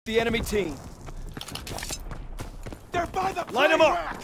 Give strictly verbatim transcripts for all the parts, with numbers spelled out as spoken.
the enemy team. They're by the Line 'em up! rack.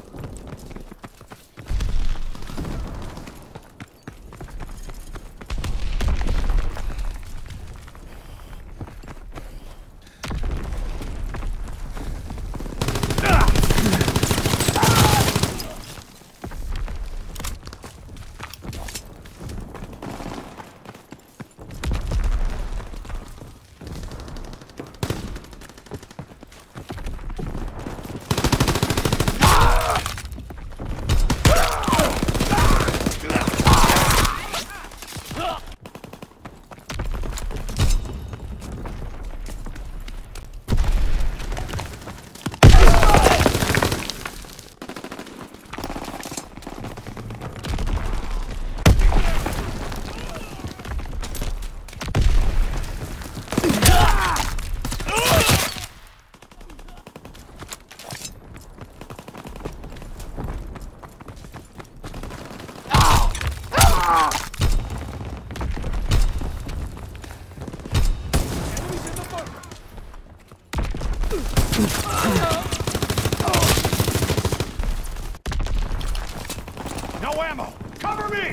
No ammo! Cover me!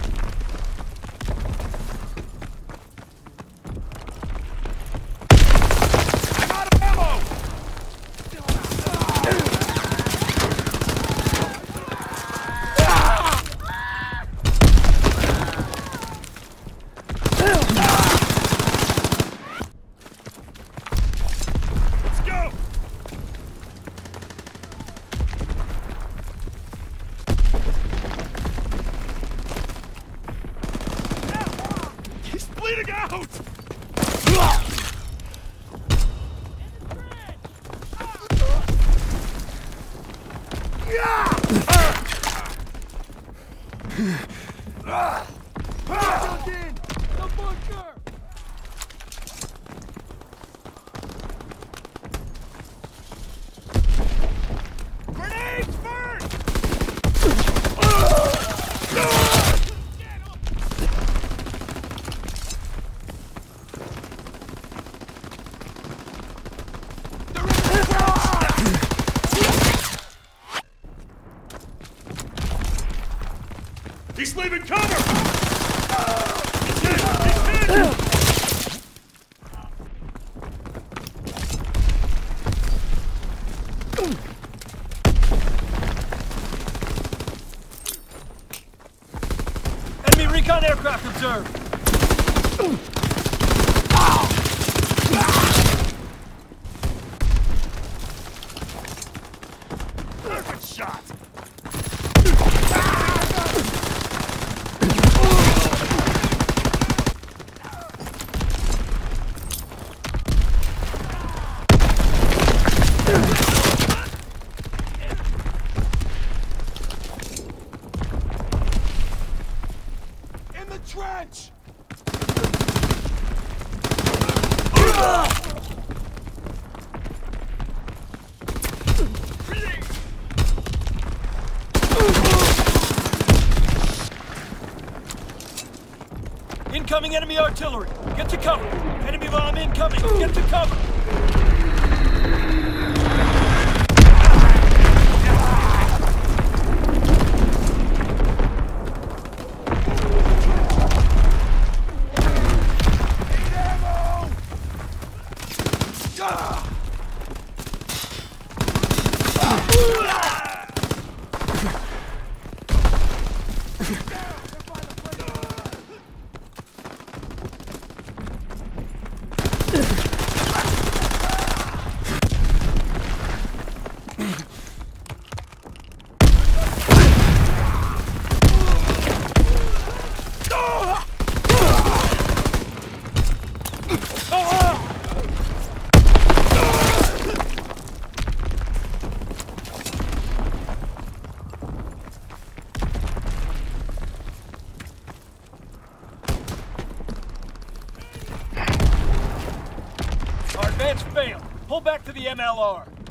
I'm out of ammo! Let's go! He's bleeding out! The bunker! Grenades first! He's leaving cover! He's hit! He's hit! Enemy recon aircraft observed. Perfect shot! In the trench! Incoming enemy artillery. Get to cover. Enemy bomb incoming. Get to cover. Need ammo! Ah! Our advance failed. Pull back to the M L R.